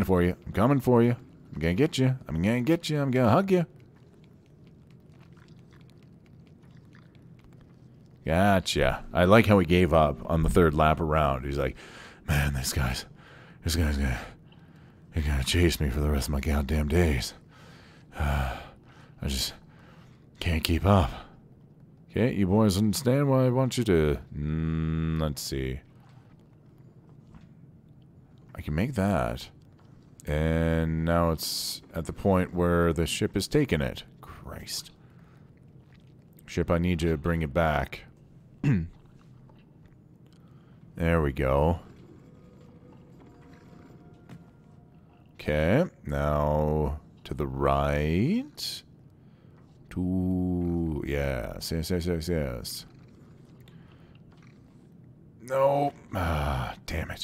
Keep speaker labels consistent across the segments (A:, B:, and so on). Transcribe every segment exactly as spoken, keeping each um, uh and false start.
A: coming for you. I'm coming for you. I'm gonna get you. I'm gonna get you. I'm gonna hug you. Gotcha. I like how he gave up on the third lap around. He's like, man, this guy's, this guy's gonna, he's gonna chase me for the rest of my goddamn days. Uh, I just can't keep up. Okay, you boys understand what I want you to... Mm, let's see. I can make that. And now it's at the point where the ship is taking it. Christ. Ship, I need you to bring it back. There we go. Okay, now to the right. To... Yes, yes, yes, yes, yes. No. Ah, damn it.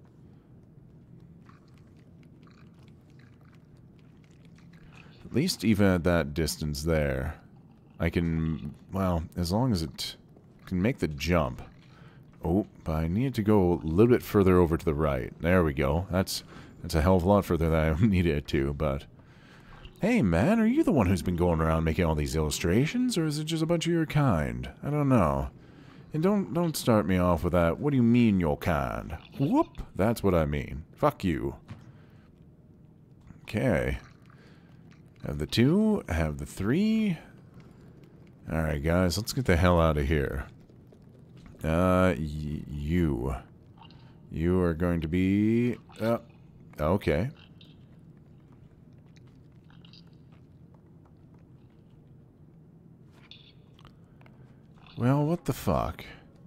A: At least even at that distance there, I can, well, as long as it can make the jump. Oh, but I need to go a little bit further over to the right. There we go. That's that's a hell of a lot further than I needed it to, but... Hey, man, are you the one who's been going around making all these illustrations, or is it just a bunch of your kind? I don't know. And don't don't start me off with that, what do you mean your kind? Whoop! That's what I mean. Fuck you. Okay. Have the two, have the three. Alright, guys, let's get the hell out of here. Uh, y you. You are going to be... Uh, okay. Well, what the fuck?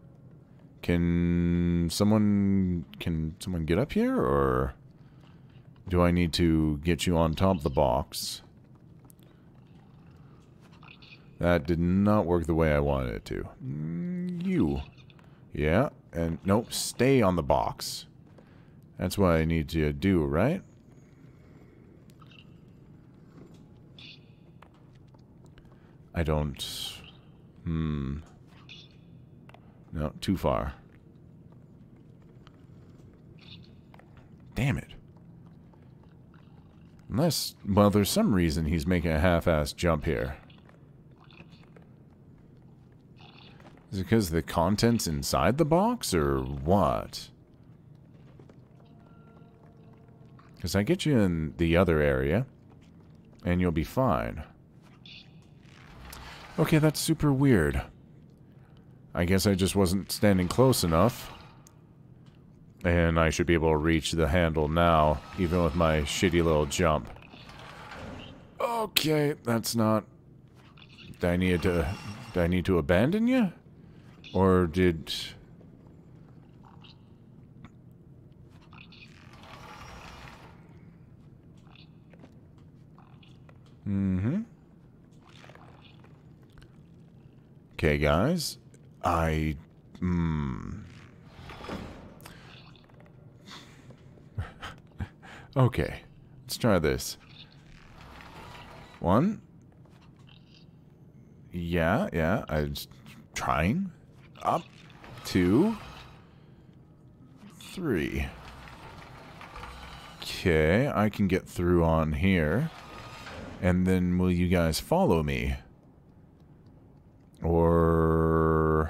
A: Can someone... Can someone get up here, or... Do I need to get you on top of the box? That did not work the way I wanted it to. Mm, you. Yeah, and nope, stay on the box. That's what I need to do, right? I don't... Hmm... No, too far. Damn it. Unless, well, there's some reason he's making a half-assed jump here. Is it because the content's inside the box, or what? Because I get you in the other area, and you'll be fine. Okay, that's super weird. I guess I just wasn't standing close enough. And I should be able to reach the handle now, even with my shitty little jump. Okay, that's not... Do I need to... Do I need to abandon you? Or did... Mm-hmm. Okay, guys. I... Hmm... Okay. Let's try this. One. Yeah, yeah. I'm just trying. Up. Two. Three. Okay, I can get through on here. And then will you guys follow me? Or...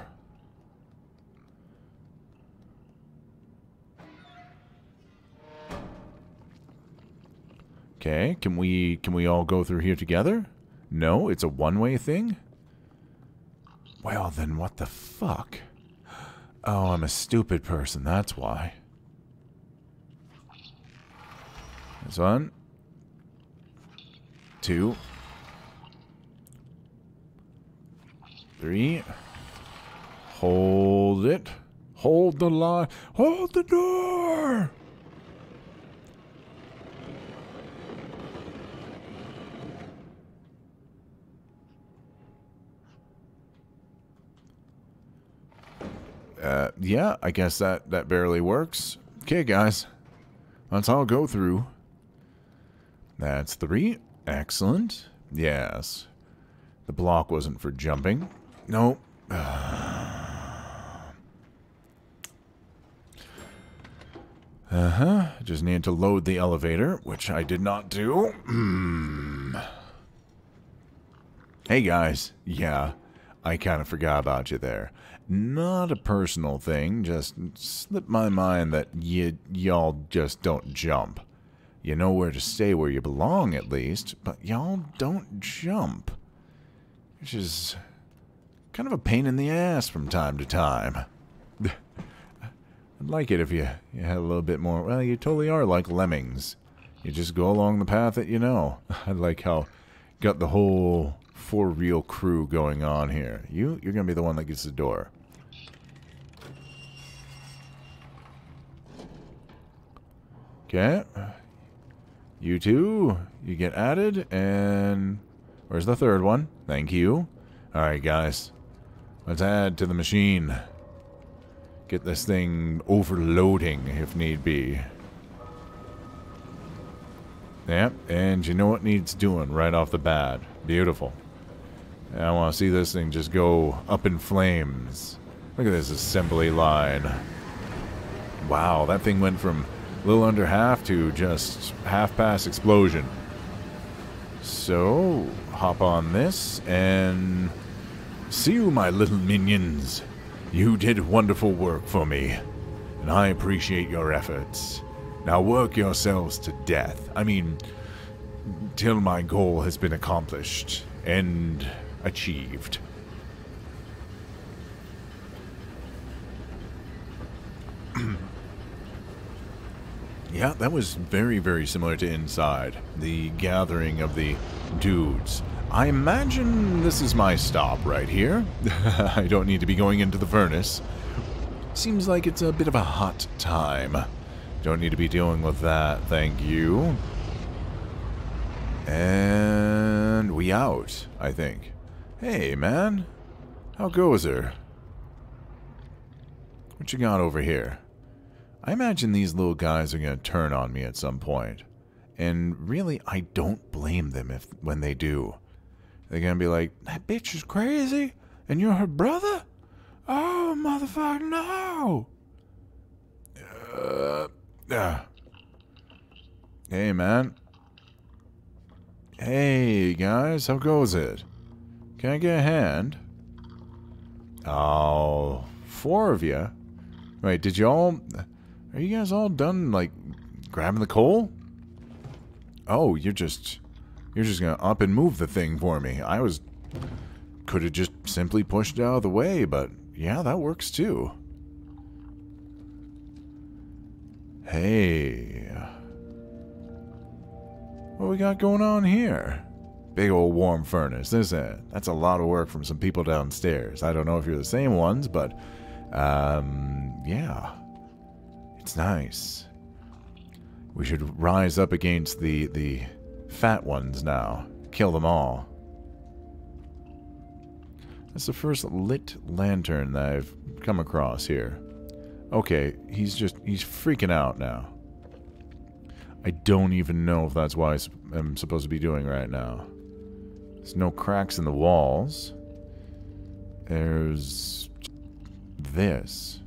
A: Okay, can we can we all go through here together? No, it's a one-way thing? Well, then what the fuck? Oh, I'm a stupid person, that's why. This one. Two. Three. Hold it. Hold the line. Hold the door! Uh, yeah, I guess that, that barely works. Okay, guys. Let's all go through. That's three. Excellent. Yes. The block wasn't for jumping. Nope. Uh, Uh-huh. Just need to load the elevator, which I did not do. Mm. Hey, guys. Yeah, I kind of forgot about you there. Not a personal thing, just slipped my mind that y y'all just don't jump. You know where to stay where you belong, at least, but y'all don't jump. Which is kind of a pain in the ass from time to time. I'd like it if you, you had a little bit more... Well, you totally are like lemmings. You just go along the path that you know. I like how got the whole four-wheel crew going on here. You, you're going to be the one that gets the door. Okay. You two, you get added, and... Where's the third one? Thank you. Alright, guys. Let's add to the machine. Get this thing overloading, if need be. Yep, and you know what needs doing right off the bat. Beautiful. I want to see this thing just go up in flames. Look at this assembly line. Wow, that thing went from a little under half to just half-past explosion. So, hop on this, and see you, my little minions. You did wonderful work for me, and I appreciate your efforts. Now work yourselves to death. I mean, till my goal has been accomplished and achieved. Yeah, that was very, very similar to Inside. The gathering of the dudes. I imagine this is my stop right here. I don't need to be going into the furnace. Seems like it's a bit of a hot time. Don't need to be dealing with that, thank you. And we out, I think. Hey, man. How goes her? What you got over here? I imagine these little guys are going to turn on me at some point. And really, I don't blame them if when they do. They're going to be like, that bitch is crazy? And you're her brother? Oh, motherfucker, no! Uh, uh. Hey, man. Hey, guys, how goes it? Can I get a hand? Oh, four of you? Wait, did you all... Are you guys all done, like, grabbing the coal? Oh, you're just... You're just gonna up and move the thing for me. I was... Could have just simply pushed it out of the way, but... Yeah, that works too. Hey... What we got going on here? Big old warm furnace, isn't it? That's a lot of work from some people downstairs. I don't know if you're the same ones, but... Um... Yeah... It's nice. We should rise up against the the fat ones now. Kill them all. That's the first lit lantern that I've come across here. Okay, he's just he's freaking out now. I don't even know if that's what I'm supposed to be doing right now. There's no cracks in the walls. There's this.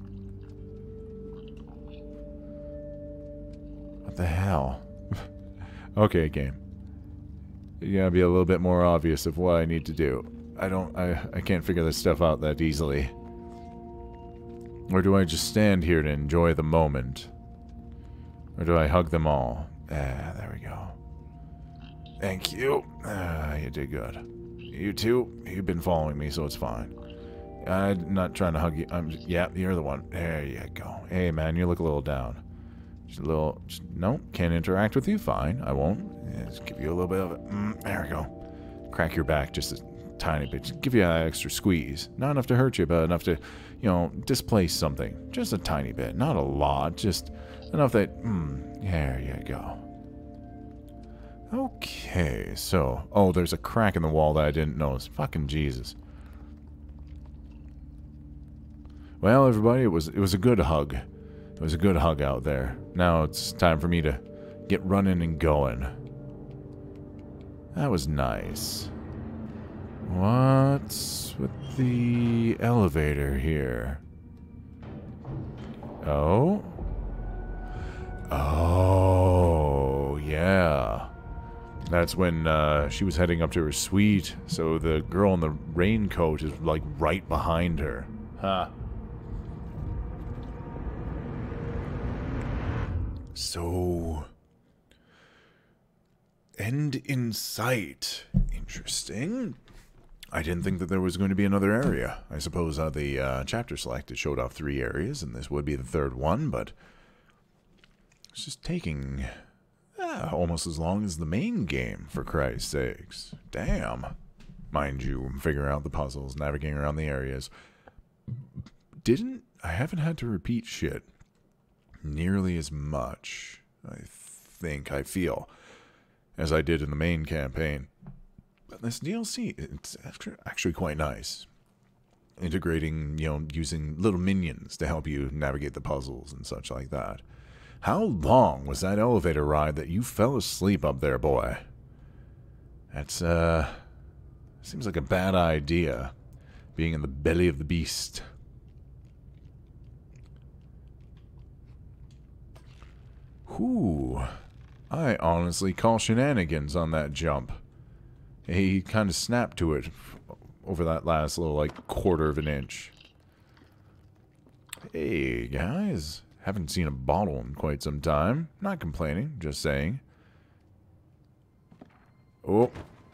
A: What the hell? Okay, game. You gotta be a little bit more obvious of what I need to do. I don't, I, I can't figure this stuff out that easily. Or do I just stand here to enjoy the moment? Or do I hug them all? Ah, there we go. Thank you. Ah, you did good. You too, you've been following me, so it's fine. I'm not trying to hug you. I'm, yeah, you're the one. There you go. Hey, man, you look a little down. Just a little, just, no, can't interact with you, fine, I won't. Yeah, just give you a little bit of it, mm, there we go. Crack your back just a tiny bit, just give you an extra squeeze. Not enough to hurt you, but enough to, you know, displace something. Just a tiny bit, not a lot, just enough that, mm, there you go. Okay, so, oh, there's a crack in the wall that I didn't notice. Fucking Jesus. Well, everybody, it was, it was a good hug. It was a good hug out there. Now it's time for me to get running and going. That was nice. What's with the elevator here? Oh? That's when uh, she was heading up to her suite, so the girl in the raincoat is, like, right behind her. Huh. So... end in sight. Interesting. I didn't think that there was going to be another area. I suppose uh, the uh, chapter selected showed off three areas, and this would be the third one, but... it's just taking... Uh, almost as long as the main game, for Christ's sakes. Damn. Mind you, figuring out the puzzles, navigating around the areas. Didn't... I haven't had to repeat shit nearly as much, I think, I feel, as I did in the main campaign. But this D L C, it's actually quite nice. Integrating, you know, using little minions to help you navigate the puzzles and such like that. How long was that elevator ride that you fell asleep up there, boy? That's, uh... seems like a bad idea, being in the belly of the beast. Whew. I honestly call shenanigans on that jump. He kind of snapped to it over that last little, like, quarter of an inch. Hey, guys. Haven't seen a bottle in quite some time. Not complaining, just saying. Oh.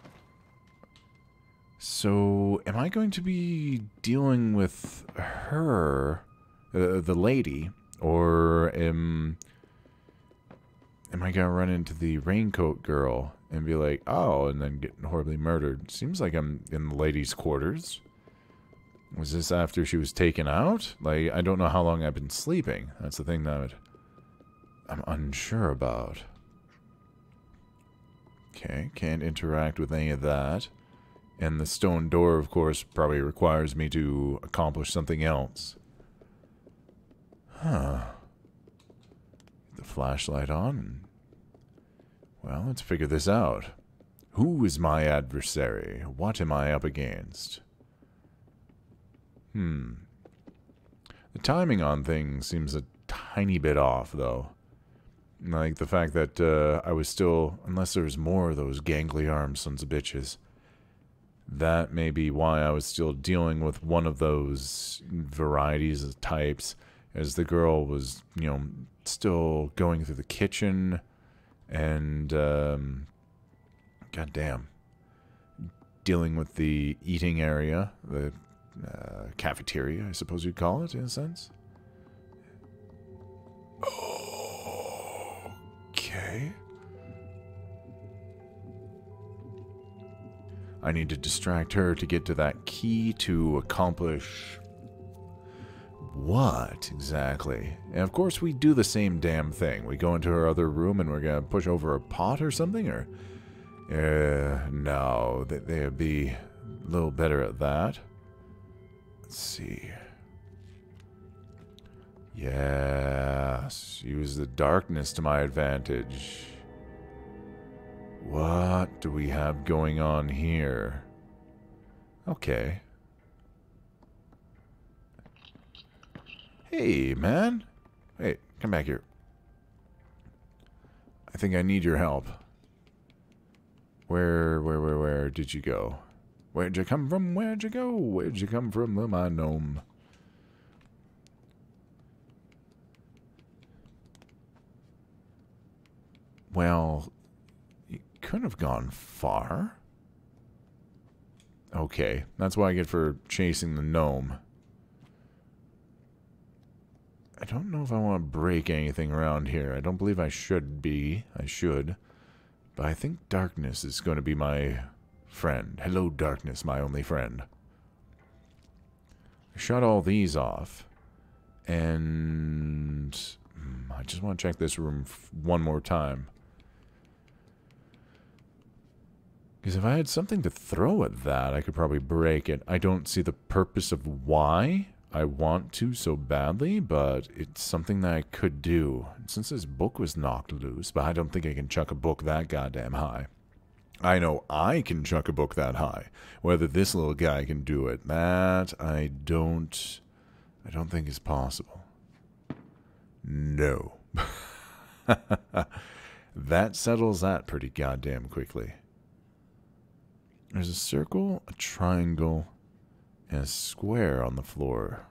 A: So, am I going to be dealing with her, uh, the lady, or am, am I going to run into the raincoat girl and be like, oh, and then get horribly murdered? Seems like I'm in the ladies' quarters. Was this after she was taken out? Like, I don't know how long I've been sleeping. That's the thing that I'm unsure about. Okay, can't interact with any of that. And the stone door, of course, probably requires me to accomplish something else. Huh. The flashlight on. And, well, let's figure this out. Who is my adversary? What am I up against? Hmm. The timing on things seems a tiny bit off, though. Like the fact that uh, I was still, unless there was more of those gangly armed sons of bitches, that may be why I was still dealing with one of those varieties of types, as the girl was, you know, still going through the kitchen, and, um, goddamn, dealing with the eating area, the Uh, cafeteria, I suppose you'd call it, in a sense. Okay. I need to distract her to get to that key to accomplish... what, exactly? And of course we do the same damn thing. We go into her other room and we're gonna push over a pot or something, or... Uh, no, they, they'd be a little better at that. Let's see. Yes, use the darkness to my advantage. What do we have going on here? Okay. Hey, man. Hey, come back here. I think I need your help. Where, where, where, where did you go? Where'd you come from? Where'd you go? Where'd you come from, little my gnome? Well, you couldn't have gone far. Okay, that's what I get for chasing the gnome. I don't know if I want to break anything around here. I don't believe I should be. I should. But I think darkness is going to be my... friend. Hello, darkness, my only friend. I shut all these off. And... Hmm, I just want to check this room f one more time. Because if I had something to throw at that, I could probably break it. I don't see the purpose of why I want to so badly, but it's something that I could do. Since this book was knocked loose, but I don't think I can chuck a book that goddamn high. I know I can chuck a book that high. Whether this little guy can do it, that I don't... I don't think is possible. No. That settles that pretty goddamn quickly. There's a circle, a triangle, and a square on the floor.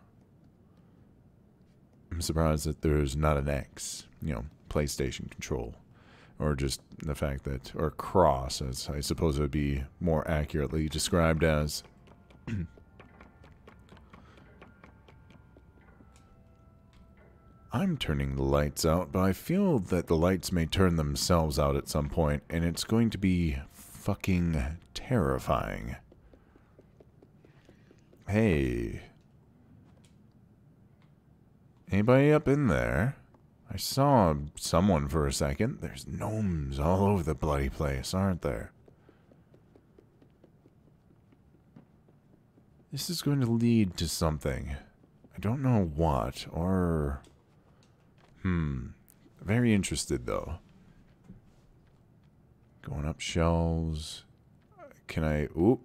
A: I'm surprised that there's not an X, you know, PlayStation control. Or just the fact that, or cross, as I suppose it would be more accurately described as. I'm turning the lights out, but I feel that the lights may turn themselves out at some point, and it's going to be fucking terrifying. Hey. Anybody up in there? I saw someone for a second. There's gnomes all over the bloody place, aren't there? This is going to lead to something. I don't know what, or... Hmm. Very interested, though. Going up shelves. Can I... Oop.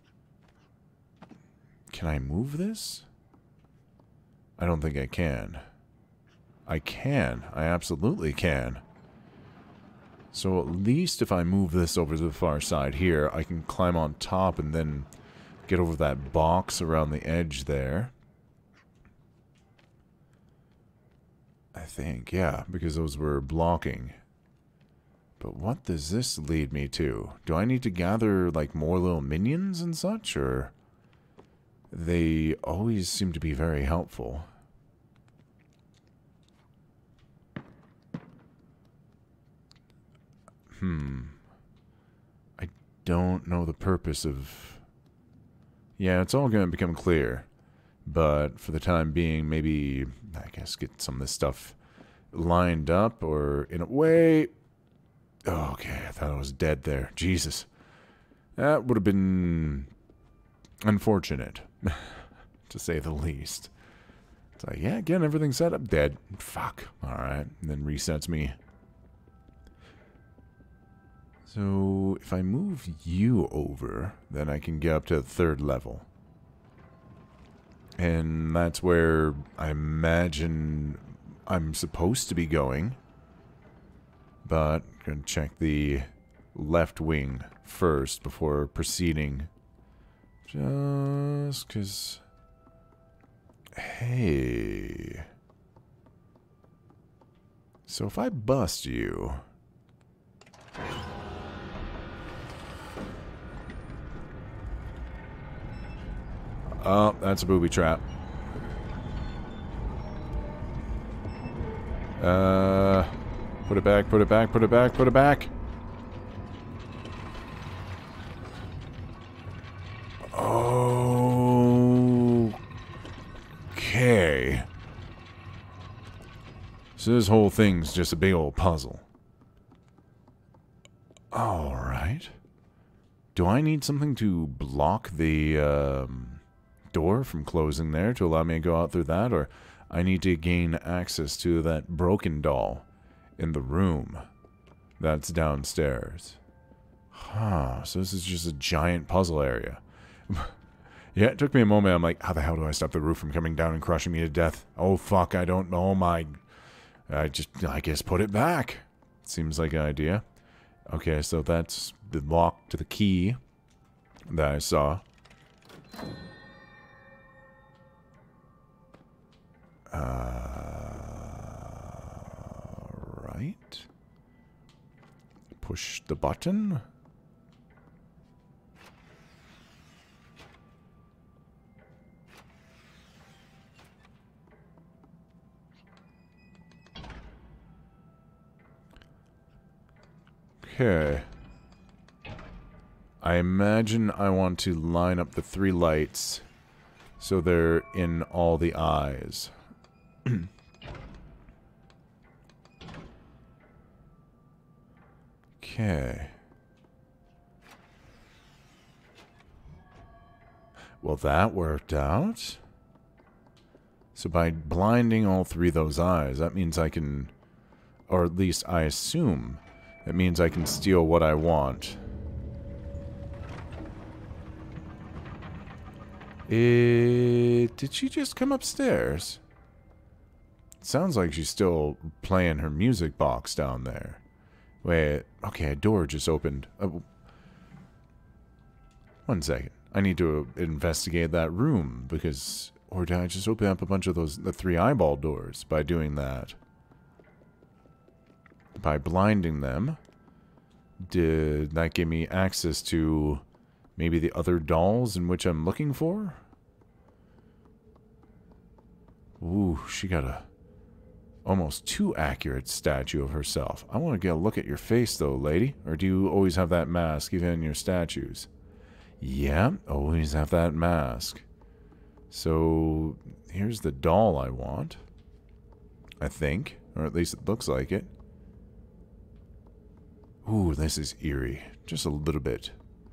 A: Can I move this? I don't think I can. I can. I absolutely can. So at least if I move this over to the far side here, I can climb on top and then get over that box around the edge there. I think, yeah, because those were blocking. But what does this lead me to? Do I need to gather, like, more little minions and such, or... They always seem to be very helpful. Hmm. I don't know the purpose of... Yeah, it's all going to become clear. But for the time being, maybe, I guess, get some of this stuff lined up, or in a way... Oh, okay, I thought I was dead there. Jesus. That would have been unfortunate, to say the least. It's like, yeah, again, everything's set up. Dead. Fuck. Alright. And then resets me. So, if I move you over, then I can get up to the third level. And that's where I imagine I'm supposed to be going. But I'm going to check the left wing first before proceeding. Just because... Hey... So if I bust you... Oh, that's a booby trap. Uh, put it back, put it back, put it back, put it back. Okay. So this whole thing's just a big old puzzle. Alright. Do I need something to block the, um... door from closing there to allow me to go out through that, or I need to gain access to that broken doll in the room that's downstairs. Huh, so this is just a giant puzzle area. Yeah, it took me a moment. I'm like, how the hell do I stop the roof from coming down and crushing me to death? Oh fuck, I don't know. My, I just, I guess put it back. Seems like an idea. Okay, so that's the lock to the key that I saw. Uh, right. Push the button. Okay. I imagine I want to line up the three lights so they're in all the eyes. Okay. Well, that worked out. So by blinding all three of those eyes, that means I can, or at least I assume, it means I can steal what I want. It, did she just come upstairs? Sounds like she's still playing her music box down there. Wait, okay, a door just opened. Oh, one second. I need to investigate that room, because... Or did I just open up a bunch of those, the three eyeball doors by doing that? By blinding them, did that give me access to maybe the other dolls in which I'm looking for? Ooh, she got a almost too accurate statue of herself. I want to get a look at your face, though, lady. Or do you always have that mask, even in your statues? Yeah, always have that mask. So, here's the doll I want. I think. Or at least it looks like it. Ooh, this is eerie. Just a little bit.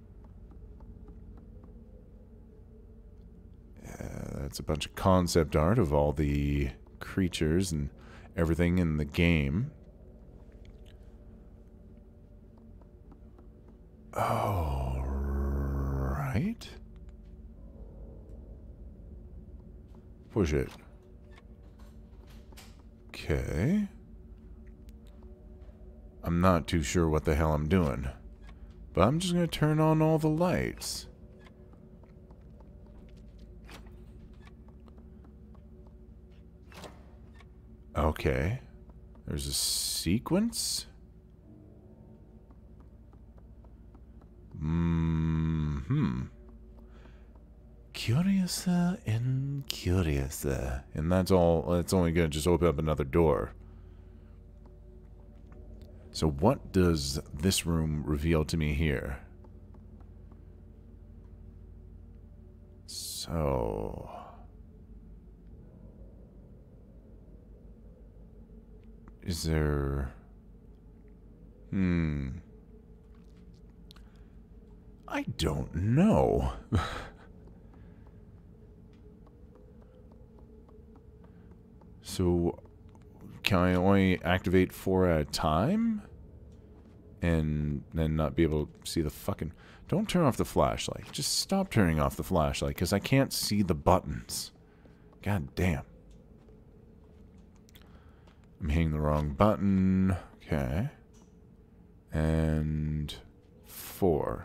A: Uh, that's a bunch of concept art of all the creatures and everything in the game. Oh, right. Push it. Okay. I'm not too sure what the hell I'm doing, but I'm just going to turn on all the lights. Okay. There's a sequence? Mm-hmm. Curiouser and curiouser. And that's all, it's only going to just open up another door. So what does this room reveal to me here? So... Is there... Hmm... I don't know. So, can I only activate four at a time? And then not be able to see the fucking... Don't turn off the flashlight. Just stop turning off the flashlight, because I can't see the buttons. God damn. I'm hitting the wrong button. Okay. And... Four.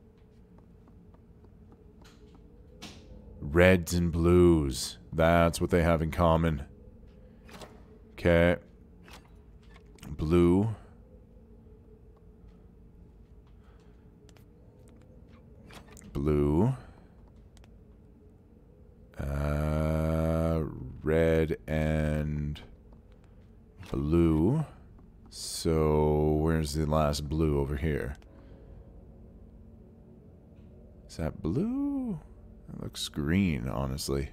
A: Reds and blues. That's what they have in common. Okay. Blue. Blue. Uh, red and blue. So, where's the last blue over here? Is that blue? It looks green, honestly.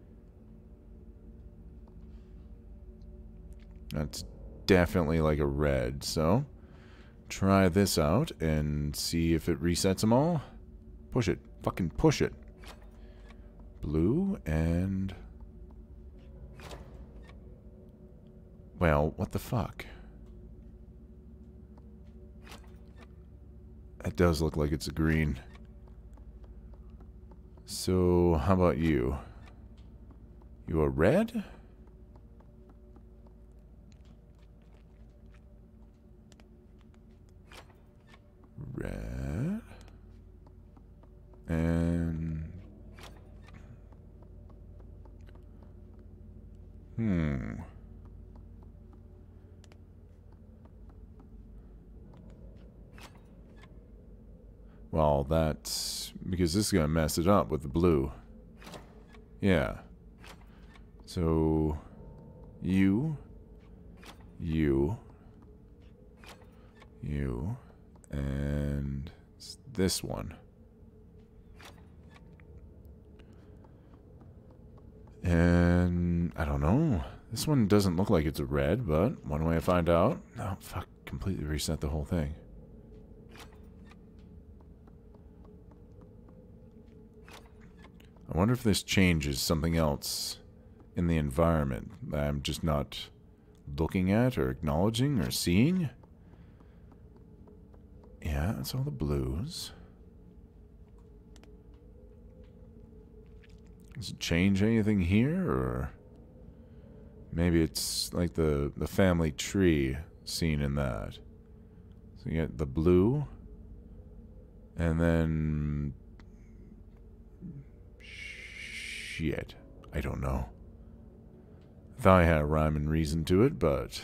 A: That's definitely like a red, so try this out and see if it resets them all. Push it. Fucking push it. Blue and... Well, what the fuck? It does look like it's a green. So, how about you? You a red? Red. And... Hmm... Well, that's because this is going to mess it up with the blue. Yeah. So, you, you, you, and it's this one. And, I don't know. This one doesn't look like it's a red, but one way I find out... Oh, fuck. Completely reset the whole thing. I wonder if this changes something else in the environment that I'm just not looking at or acknowledging or seeing. Yeah, that's all the blues. Does it change anything here, or maybe it's like the, the family tree scene in that. So you get the blue. And then... Shit. I don't know. I thought I had a rhyme and reason to it, but...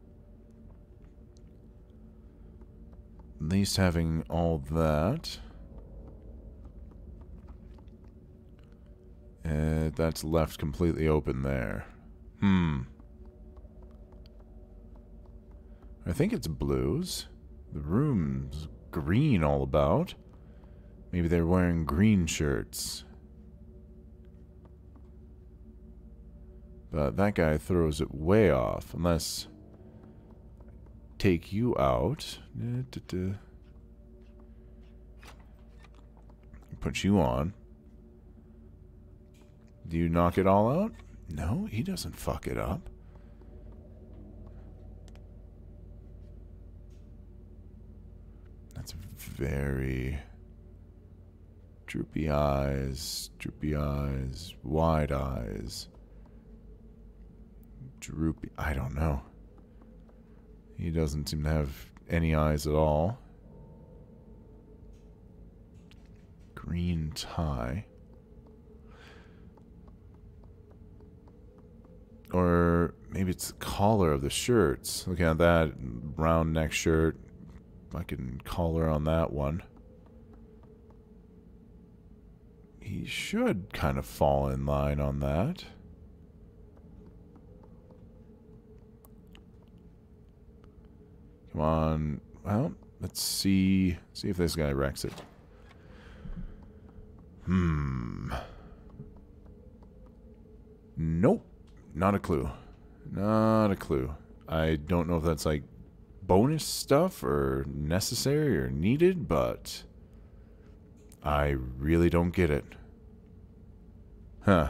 A: At least having all that... Uh, that's left completely open there. Hmm. I think it's blues. The room's green all about. Maybe they're wearing green shirts. But that guy throws it way off. Unless... Take you out. Put you on. Do you knock it all out? No, he doesn't fuck it up. That's very... Droopy eyes, droopy eyes, wide eyes. Droopy... I don't know. He doesn't seem to have any eyes at all. Green tie. Or maybe it's the collar of the shirts. Looking at that round neck shirt. Fucking collar on that one. He should kind of fall in line on that. Come on. Well, let's see. See if this guy wrecks it. Hmm. Nope. Not a clue. Not a clue. I don't know if that's like bonus stuff or necessary or needed, but I really don't get it. Huh.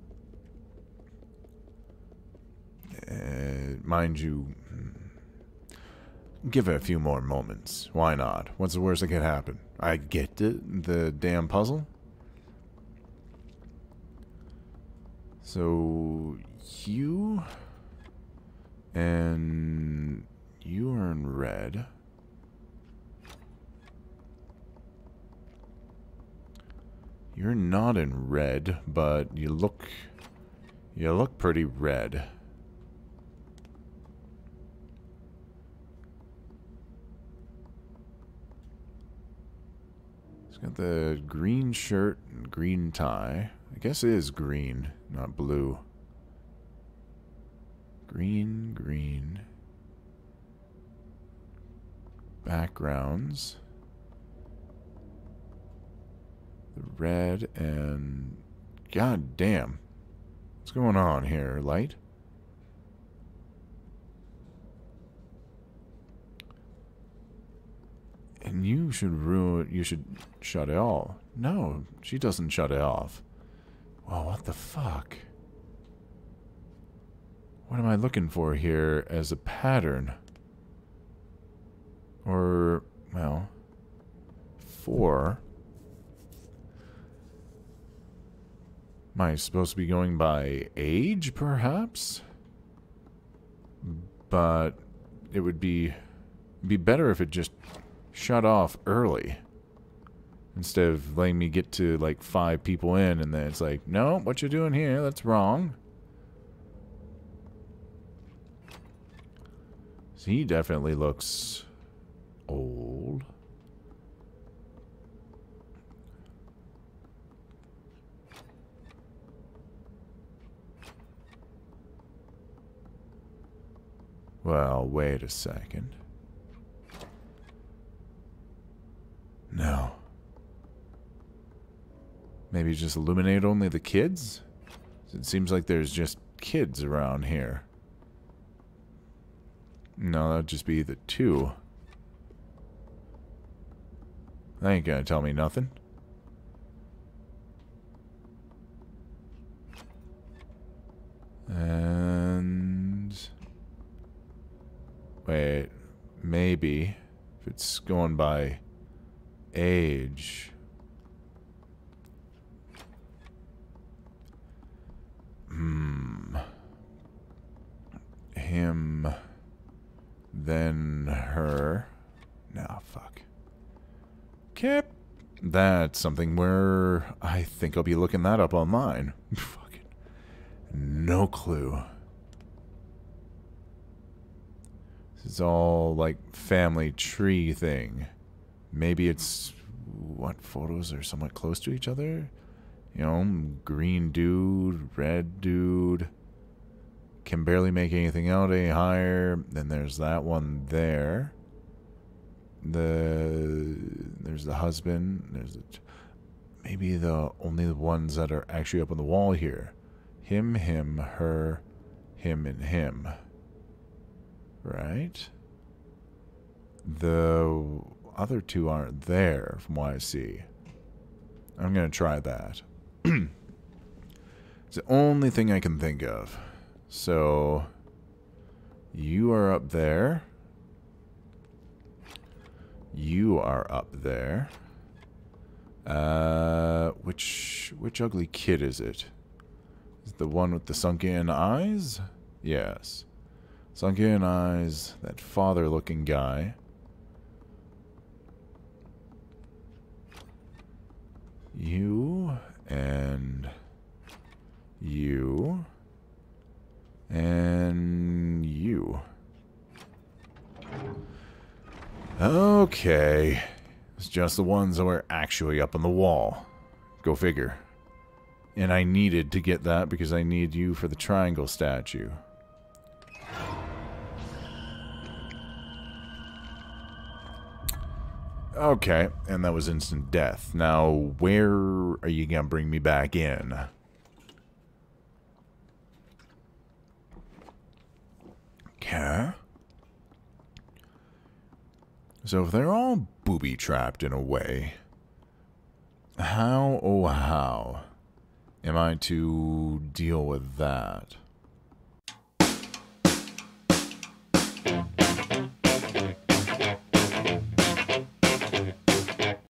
A: Uh, mind you, give it a few more moments. Why not? What's the worst that could happen? I get it, the damn puzzle. So, you and you are in red. You're not in red, but you look you look pretty red. He's got the green shirt and green tie. I guess it is green, not blue. Green, green. Backgrounds. The red and... God damn. What's going on here, light? And you should ruin... You should shut it all. No, she doesn't shut it off. Whoa, what the fuck? What am I looking for here as a pattern? Or, well, four. Am I supposed to be going by age, perhaps? But it would be be better if it just shut off early. Instead of letting me get to like five people in and then it's like, no, what you're doing here, that's wrong. So he definitely looks old. Well, wait a second. No. Maybe just illuminate only the kids? It seems like there's just kids around here. No, that'd just be the two. That ain't gonna tell me nothing. And... Wait, maybe if it's going by age. Hmm. Him, then her. Nah, fuck. Cap. That's something where I think I'll be looking that up online. Fucking no clue. This is all like family tree thing. Maybe it's what photos are somewhat close to each other? You know, green dude, red dude. Can barely make anything out any higher. Then there's that one there. The there's the husband. There's the, maybe the only the ones that are actually up on the wall here. Him, him, her, him, and him. Right? The other two aren't there from what I see. I'm gonna try that. It's the only thing I can think of. So you are up there. You are up there. Uh, which which ugly kid is it? Is it the one with the sunken eyes? Yes. Sunken eyes, that father-looking guy. You and you and you. Okay. It's just the ones that were actually up on the wall. Go figure. And I needed to get that because I need you for the triangle statue. Okay, and that was instant death. Now, where are you gonna bring me back in? Okay. So if they're all booby-trapped in a way, how, oh how, am I to deal with that?